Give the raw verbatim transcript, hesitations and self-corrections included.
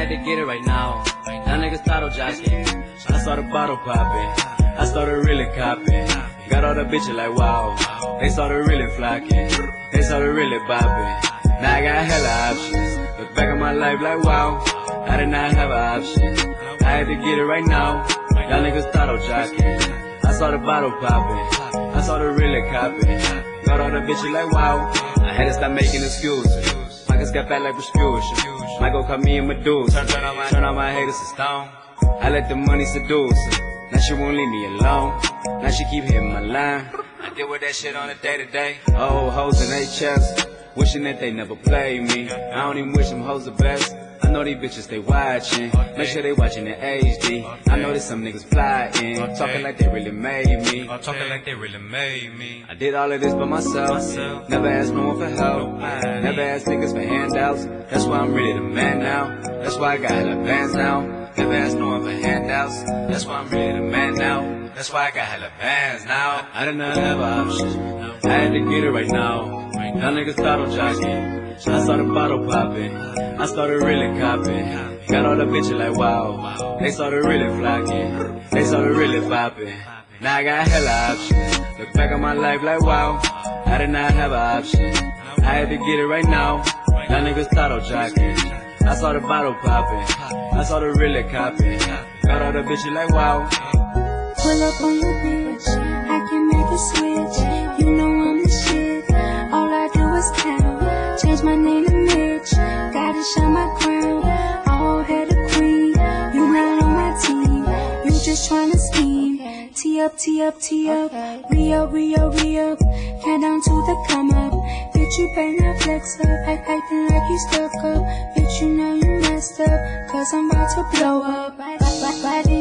had to get it right now. Now niggas title jocking. I saw the bottle popping. I started really copping. Got all the bitches like wow. They started really flocking. They started really bopping. Now I got hella options. Look back at my life like wow. I did not have an option. I had to get it right now. Y'all niggas title jocking. I saw the bottle popping. I saw the really copping. Got all the bitches like wow. I had to stop making excuses. Pockets got fat like prescription. Michael call me a Medusa. Turn on my, turn on my haters to stone. I let the money seduce her. Now she won't leave me alone. Now she keep hitting my line. I deal with that shit on a day to day. Old hoes in they chest, wishing that they never played me. I don't even wish them hoes the best. I know these bitches they watching. Make sure they watching in H D. I know that some niggas flying, talking like they really made me. Talking like they really made me. I did all of this by myself. Never asked no one for help. Never asked niggas for handouts. That's why I'm really the man now. That's why I got hella bands now. Never asked no one for handouts. That's why I'm really the man now. That's why I got hella bands now. I did not have options. I had to get it right now. Y'all niggas title jocking. I saw the bottle popping. I started really copping. Got all the bitches like wow. They started really flocking. They started really popping. Now I got hella options. Look back at my life like wow. I did not have an option. I had to get it right now. Y'all niggas title jocking. I saw the bottle popping. I saw the really copping. Got all the bitches like wow. Pull up on your bitch, I can make a switch. You know I'm the shit, all I do is count. Change my name to Mitch, gotta shine my crown. All head a queen, you not on my team. You just tryna scheme. Tee up, tee up, tee up, re-up, re-up, re-up. Count down to the come up. Bitch, you better not flex up, I acting like you stuck up. Bitch, you know you messed up, cause I'm about to blow up. Why, why, why, why